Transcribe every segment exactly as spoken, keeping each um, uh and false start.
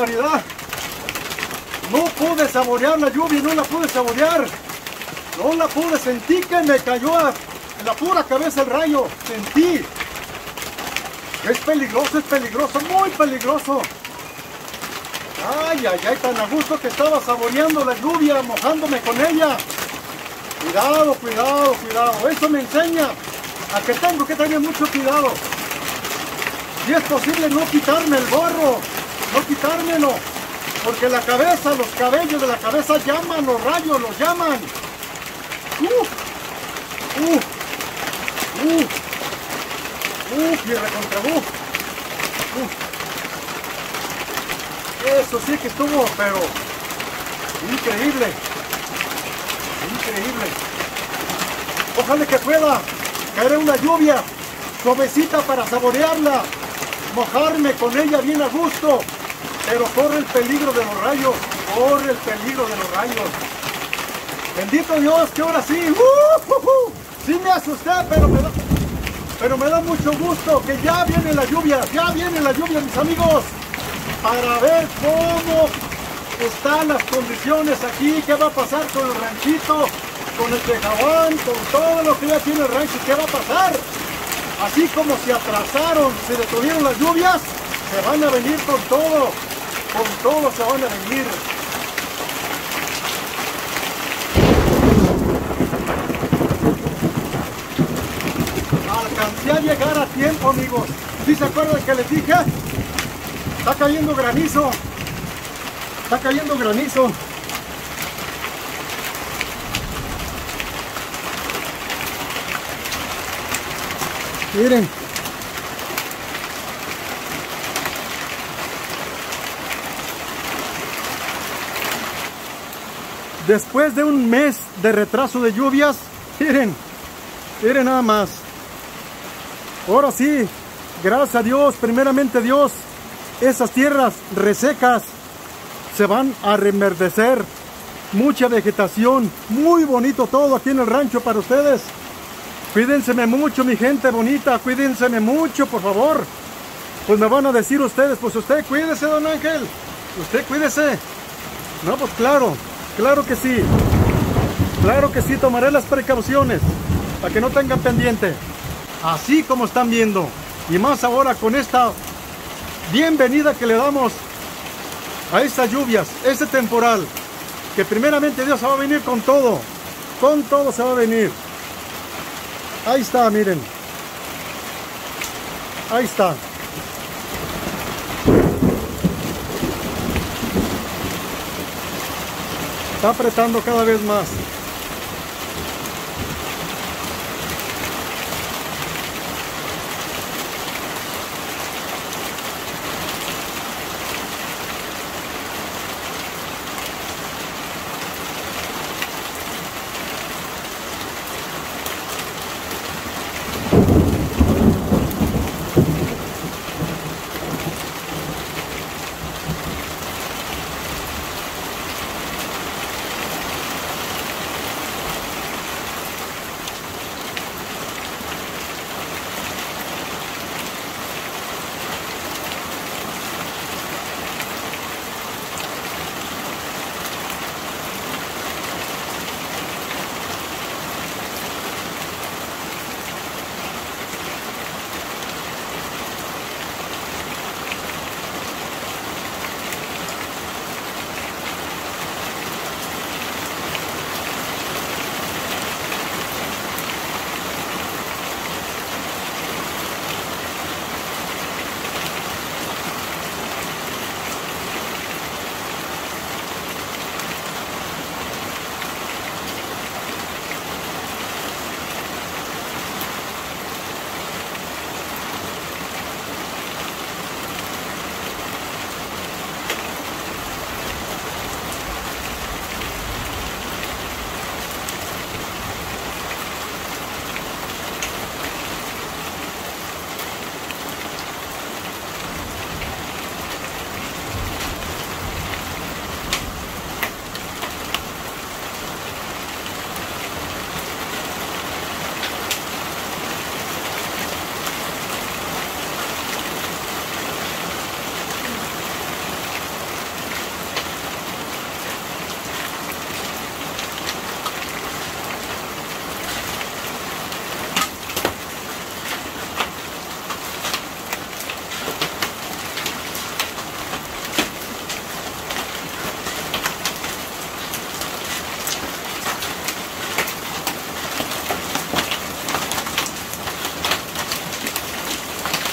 barbaridad! No pude saborear la lluvia, no la pude saborear. No la pude, sentí que me cayó a la pura cabeza el rayo. Sentí. Es peligroso, es peligroso, muy peligroso. Ay, ay, ay, tan a gusto que estaba saboreando la lluvia, mojándome con ella. Cuidado, cuidado, cuidado. Eso me enseña a que tengo que tener mucho cuidado. Si es posible no quitarme el gorro, no quitármelo. Porque la cabeza, los cabellos de la cabeza llaman, los rayos los llaman. Uh, uh, uh, uh, y recontra uh, uh. Eso sí que estuvo, pero increíble, increíble. Ojalá que pueda caer una lluvia suavecita para saborearla, mojarme con ella bien a gusto. Pero corre el peligro de los rayos, corre el peligro de los rayos. Bendito Dios, que ahora sí, uh, uh, uh, sí me asusté, pero me, da, pero me da mucho gusto que ya viene la lluvia, ya viene la lluvia, mis amigos, para ver cómo están las condiciones aquí, qué va a pasar con el ranchito, con el tejabán, con todo lo que ya tiene el rancho, qué va a pasar. Así como se atrasaron, se detuvieron las lluvias, se van a venir con todo. Con todo se van a venir. Alcancé a llegar a tiempo, amigos. ¿Sí se acuerdan que les dije? Está cayendo granizo. Está cayendo granizo. Miren. Después de un mes de retraso de lluvias, miren, miren nada más. Ahora sí, gracias a Dios, primeramente Dios, esas tierras resecas se van a reverdecer. Mucha vegetación, muy bonito todo aquí en el rancho para ustedes. Cuídense mucho, mi gente bonita, cuídense mucho, por favor. Pues me van a decir ustedes, pues usted cuídese, don Ángel, usted cuídese. No, pues claro. Claro que sí, claro que sí, tomaré las precauciones para que no tengan pendiente, así como están viendo, y más ahora con esta bienvenida que le damos a estas lluvias, este temporal, que primeramente Dios se va a venir con todo, con todo se va a venir. Ahí está, miren, ahí está. Está apretando cada vez más.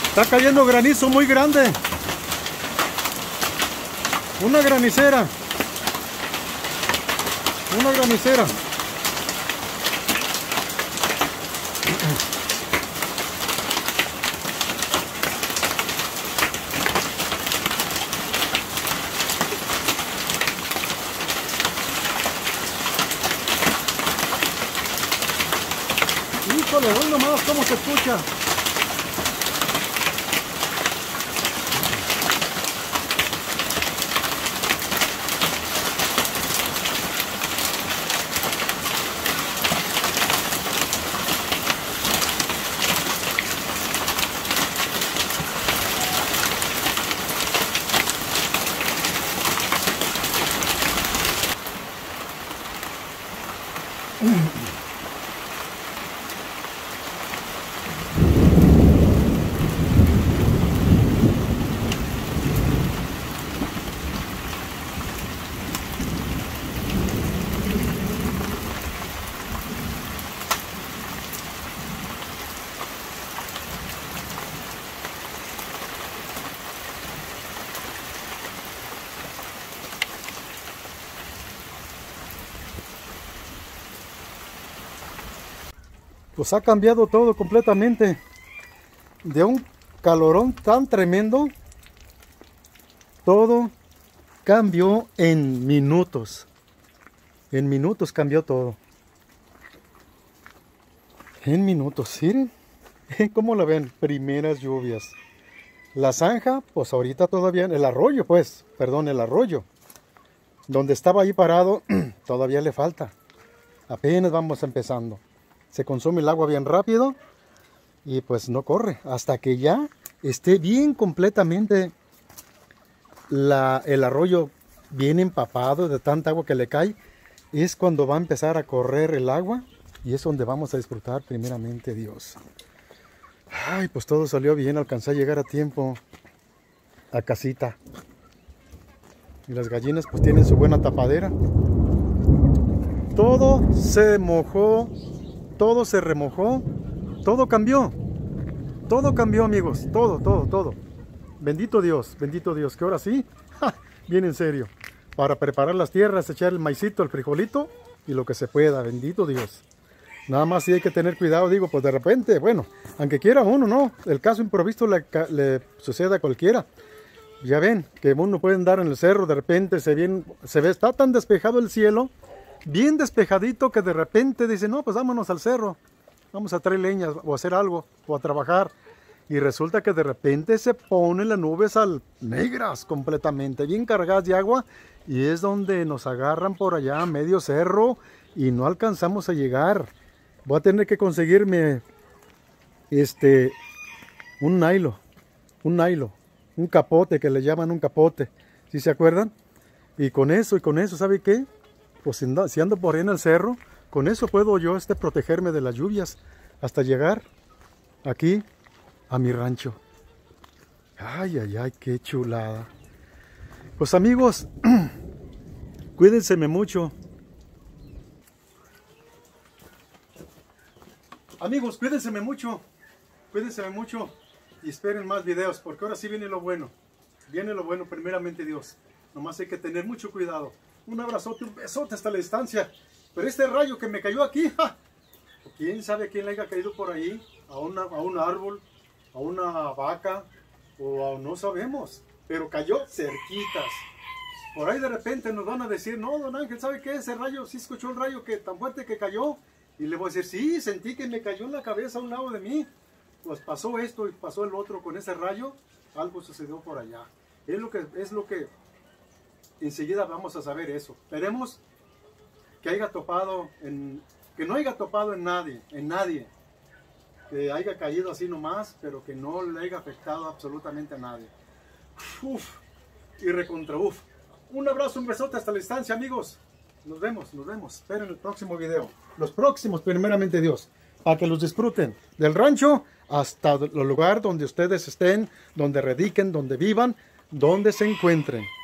Está cayendo granizo muy grande. Una granicera. Una granicera. Híjole, hoy nomás cómo se escucha. Pues ha cambiado todo completamente. De un calorón tan tremendo, todo cambió en minutos. En minutos cambió todo. En minutos, miren. ¿Cómo la ven? Primeras lluvias. La zanja, pues ahorita todavía, el arroyo pues, perdón, el arroyo. Donde estaba ahí parado, todavía le falta. Apenas vamos empezando. Se consume el agua bien rápido y pues no corre hasta que ya esté bien completamente la, el arroyo bien empapado de tanta agua que le cae. Es cuando va a empezar a correr el agua y es donde vamos a disfrutar primeramente Dios. Ay, pues todo salió bien, alcancé a llegar a tiempo a casita. Y las gallinas pues tienen su buena tapadera. Todo se mojó. Todo se remojó, todo cambió, todo cambió amigos, todo, todo, todo. Bendito Dios, bendito Dios, que ahora sí, ja, bien en serio, para preparar las tierras, echar el maicito, el frijolito y lo que se pueda, bendito Dios. Nada más sí hay que tener cuidado, digo, pues de repente, bueno, aunque quiera uno, no, el caso improvisto le, le sucede a cualquiera. Ya ven, que uno puede andar en el cerro, de repente se, bien, se ve, está tan despejado el cielo, bien despejadito que de repente dice, no, pues vámonos al cerro, vamos a traer leñas o a hacer algo, o a trabajar. Y resulta que de repente se ponen las nubes al negras completamente, bien cargadas de agua, y es donde nos agarran por allá a medio cerro y no alcanzamos a llegar. Voy a tener que conseguirme este, un nailo, un nailo, un capote que le llaman un capote, ¿sí se acuerdan? Y con eso, y con eso, ¿sabe qué? Pues si ando por ahí en el cerro, con eso puedo yo este, protegerme de las lluvias hasta llegar aquí a mi rancho. Ay, ay, ay, qué chulada. Pues amigos, cuídense mucho. Amigos, cuídense mucho. Cuídense mucho y esperen más videos, porque ahora sí viene lo bueno. Viene lo bueno, primeramente Dios. Nomás hay que tener mucho cuidado. Un abrazote, un besote hasta la distancia. Pero este rayo que me cayó aquí, ¡ja! ¿Quién sabe a quién le haya caído por ahí? A, una, a un árbol, a una vaca, o a, no sabemos. Pero cayó cerquitas. Por ahí de repente nos van a decir, no, don Ángel, ¿sabe qué? Ese rayo, sí escuchó el rayo que tan fuerte que cayó. Y le voy a decir, sí, sentí que me cayó en la cabeza a un lado de mí. Pues pasó esto y pasó el otro con ese rayo. Algo sucedió por allá. Es lo que... Es lo que enseguida vamos a saber eso. Esperemos que haya topado en, que no haya topado en nadie, en nadie, que haya caído así nomás, pero que no le haya afectado absolutamente a nadie. Uf, y recontra uf. Un abrazo, un besote hasta la distancia, amigos. Nos vemos, nos vemos. Esperen el próximo video. Los próximos, primeramente Dios, para que los disfruten del rancho hasta el lugar donde ustedes estén, donde radiquen, donde vivan, donde se encuentren.